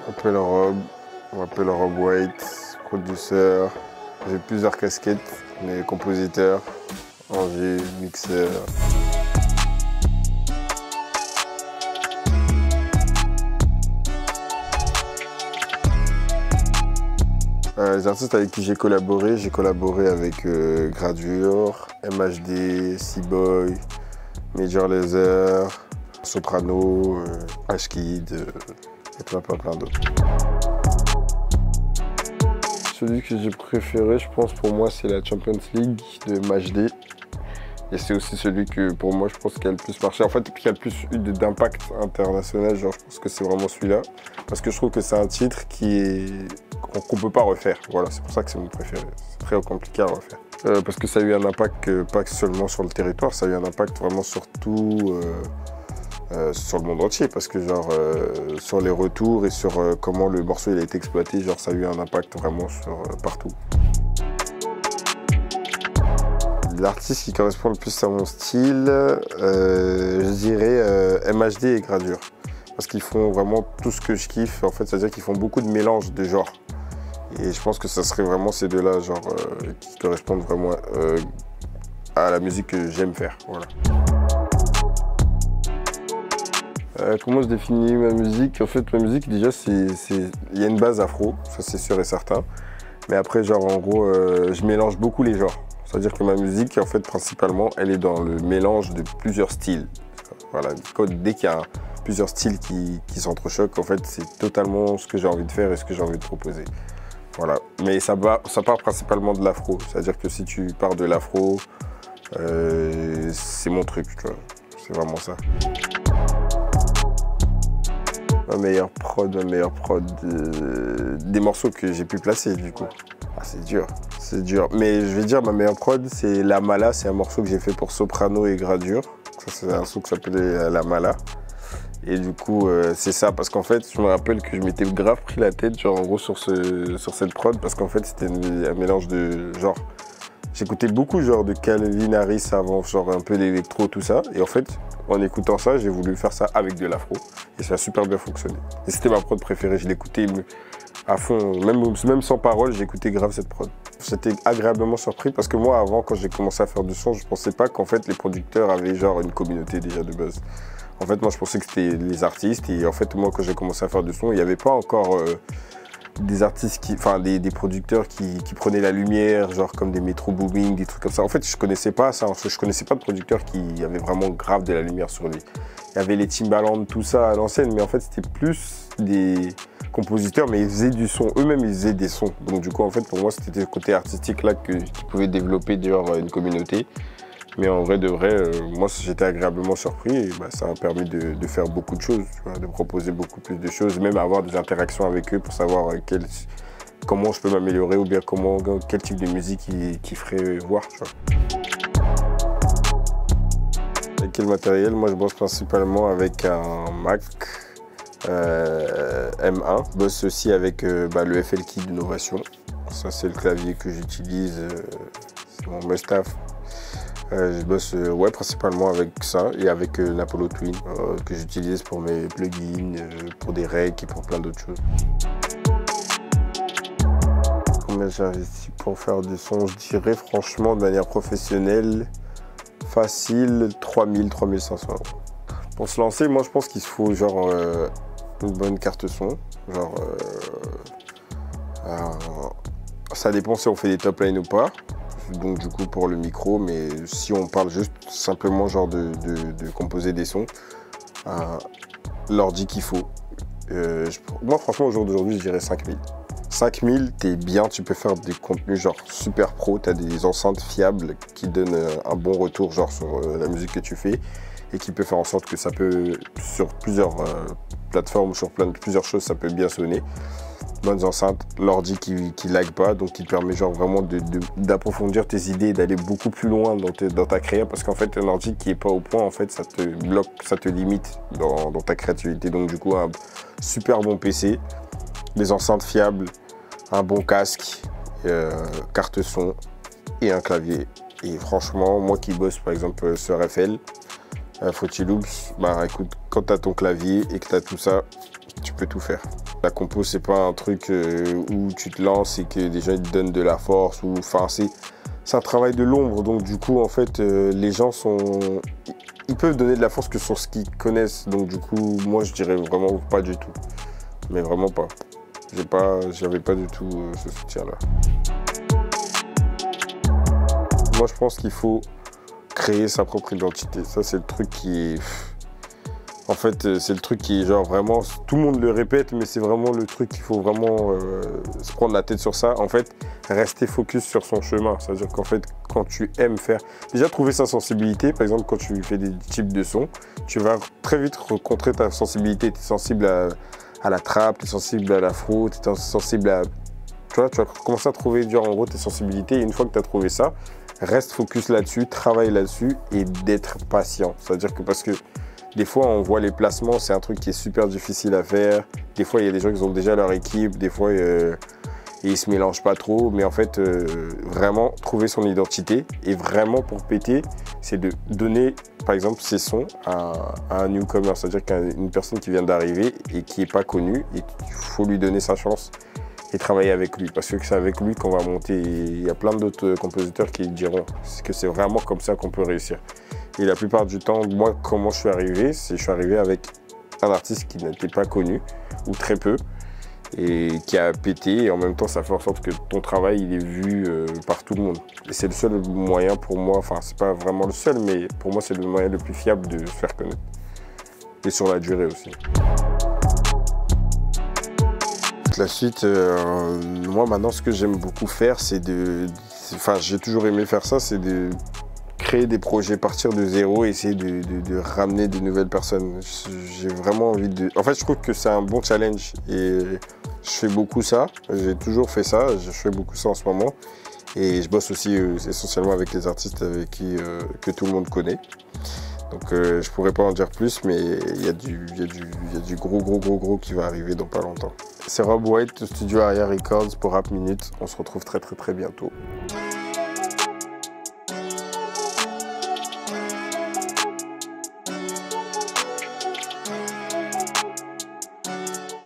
On m'appelle Rob White, producteur. J'ai plusieurs casquettes, mais compositeur, ingé, mixeur. Les artistes avec qui j'ai collaboré avec Gradure, MHD, C-Boy, Major Lazer, Soprano, Ashkid et plein d'autres. Celui que j'ai préféré, je pense, pour moi, c'est la Champions League de MHD. Et c'est aussi celui que, pour moi, je pense qui a le plus marché. En fait, qui a le plus eu d'impact international. Genre, je pense que c'est vraiment celui-là. Parce que je trouve que c'est un titre qu'on peut pas refaire. Voilà, c'est pour ça que c'est mon préféré. C'est très compliqué à refaire. Parce que ça a eu un impact, pas seulement sur le territoire, ça a eu un impact vraiment sur tout, sur le monde entier. Parce que, genre, sur les retours et sur comment le morceau il a été exploité, genre, ça a eu un impact vraiment sur partout. L'artiste qui correspond le plus à mon style, je dirais MHD et Gradure. Parce qu'ils font vraiment tout ce que je kiffe, en fait, c'est-à-dire qu'ils font beaucoup de mélanges de genres. Et je pense que ça serait vraiment ces deux-là, genre, qui correspondent vraiment à la musique que j'aime faire. Voilà. Comment je définis ma musique? En fait, ma musique, déjà, il y a une base afro, ça c'est sûr et certain. Mais après, genre, en gros, je mélange beaucoup les genres. C'est-à-dire que ma musique, en fait, principalement, elle est dans le mélange de plusieurs styles. Voilà, dès qu'il y a plusieurs styles qui s'entrechoquent, en fait, c'est totalement ce que j'ai envie de faire et ce que j'ai envie de proposer. Voilà. Mais ça part principalement de l'afro. C'est-à-dire que si tu pars de l'afro, c'est mon truc, tu vois. C'est vraiment ça. Ma meilleure prod, des morceaux que j'ai pu placer, du coup. Ah, c'est dur. Mais je vais dire, ma meilleure prod, c'est La Mala. C'est un morceau que j'ai fait pour Soprano et Gradure. Ça, c'est un son qui s'appelait La Mala. Et du coup, c'est ça. Parce qu'en fait, je me rappelle que je m'étais grave pris la tête, genre, en gros, sur cette prod. Parce qu'en fait, c'était un mélange de, genre, j'écoutais beaucoup, genre, de Calvin Harris avant, genre, un peu d'électro, tout ça. Et en fait, en écoutant ça, j'ai voulu faire ça avec de l'afro. Et ça a super bien fonctionné. Et c'était ma prod préférée. Je l'écoutais à fond, même sans parole, j'écoutais grave cette prod. J'étais agréablement surpris parce que moi, avant, quand j'ai commencé à faire du son, je pensais pas qu'en fait les producteurs avaient genre une communauté déjà de base. En fait, moi, je pensais que c'était les artistes et en fait, moi, quand j'ai commencé à faire du son, il n'y avait pas encore des artistes, des producteurs qui prenaient la lumière, genre comme des Metro Booming, des trucs comme ça. En fait, je connaissais pas ça, je connaissais pas de producteurs qui avaient vraiment grave de la lumière sur lui. Il y avait les Timbaland, tout ça à l'ancienne, mais en fait, c'était plus des compositeurs, mais ils faisaient du son. Eux-mêmes, ils faisaient des sons. Donc du coup, en fait, pour moi, c'était le côté artistique là qui pouvait développer genre, une communauté. Mais en vrai de vrai, moi, j'étais agréablement surpris et ça m'a permis de faire beaucoup de choses, tu vois, de proposer beaucoup plus de choses, même avoir des interactions avec eux pour savoir comment je peux m'améliorer ou bien quel type de musique ils feraient voir, tu vois. Avec quel matériel? Moi, je bosse principalement avec un Mac M1. Je bosse aussi avec le FL Kit d'Innovation. Ça, c'est le clavier que j'utilise, c'est mon must-have. Je bosse principalement avec ça et avec l'Apollo Twin que j'utilise pour mes plugins, pour des recs et pour plein d'autres choses. Combien j'ai investi pour faire du son? Je dirais franchement de manière professionnelle, facile 3000, 3500 €. Pour se lancer, moi je pense qu'il se faut genre une bonne carte son. Genre, ça dépend si on fait des top lines ou pas. Donc du coup pour le micro, mais si on parle juste simplement genre de composer des sons, l'ordi qu'il faut. Moi franchement au jour d'aujourd'hui je dirais 5000. 5000, t'es bien, tu peux faire des contenus genre super pro, t'as des enceintes fiables qui donnent un bon retour genre sur la musique que tu fais et qui peut faire en sorte que ça peut, sur plusieurs plateformes, sur plusieurs choses, ça peut bien sonner. Bonnes enceintes, l'ordi qui lag pas, donc qui te permet genre vraiment d'approfondir tes idées et d'aller beaucoup plus loin dans ta créa, parce qu'en fait un ordi qui est pas au point, en fait ça te bloque, ça te limite dans ta créativité. Donc du coup un super bon PC, des enceintes fiables, un bon casque, carte son et un clavier. Et franchement, moi qui bosse par exemple sur FL, Fruity Loops, écoute, quand tu as ton clavier et que tu as tout ça, tu peux tout faire. La compo, c'est pas un truc où tu te lances et que des gens ils te donnent de la force. Enfin, c'est un travail de l'ombre. Donc du coup, en fait, les gens ils peuvent donner de la force que sur ce qu'ils connaissent. Donc du coup, moi, je dirais vraiment pas du tout. Mais vraiment pas. J'avais pas du tout ce soutien-là. Moi, je pense qu'il faut créer sa propre identité. Ça, c'est le truc qui est... En fait, c'est le truc qui est genre vraiment... Tout le monde le répète, mais c'est vraiment le truc qu'il faut vraiment se prendre la tête sur ça. En fait, rester focus sur son chemin. C'est-à-dire qu'en fait, quand tu aimes faire... Déjà, trouver sa sensibilité. Par exemple, quand tu fais des types de sons, tu vas très vite rencontrer ta sensibilité. Tu es sensible à la trap, tu es sensible à l'afro, tu es sensible à... Tu vas commencer à trouver, en gros, tes sensibilités. Et une fois que tu as trouvé ça, reste focus là-dessus, travaille là-dessus et d'être patient. C'est-à-dire que parce que des fois, on voit les placements, c'est un truc qui est super difficile à faire. Des fois, il y a des gens qui ont déjà leur équipe. Des fois, ils se mélangent pas trop. Mais en fait, vraiment, trouver son identité. Et vraiment, pour péter, c'est de donner, par exemple, ses sons à un newcomer. C'est-à-dire qu'à une personne qui vient d'arriver et qui n'est pas connue. Et il faut lui donner sa chance et travailler avec lui. Parce que c'est avec lui qu'on va monter. Il y a plein d'autres compositeurs qui diront que c'est vraiment comme ça qu'on peut réussir. Et la plupart du temps, moi, comment je suis arrivé, je suis arrivé avec un artiste qui n'était pas connu, ou très peu, et qui a pété. Et en même temps, ça fait en sorte que ton travail, il est vu par tout le monde. Et c'est le seul moyen pour moi, enfin, c'est pas vraiment le seul, mais pour moi, c'est le moyen le plus fiable de se faire connaître. Et sur la durée aussi. La suite, moi, maintenant, ce que j'aime beaucoup faire, c'est Enfin, j'ai toujours aimé faire ça, c'est de créer des projets, partir de zéro, essayer de ramener de nouvelles personnes. J'ai vraiment envie de... En fait, je trouve que c'est un bon challenge et je fais beaucoup ça. J'ai toujours fait ça, je fais beaucoup ça en ce moment. Et je bosse aussi essentiellement avec les artistes avec que tout le monde connaît. Donc je pourrais pas en dire plus, mais il y a du gros qui va arriver dans pas longtemps. C'est Rob White, studio Aria Records pour Rap Minute. On se retrouve très bientôt.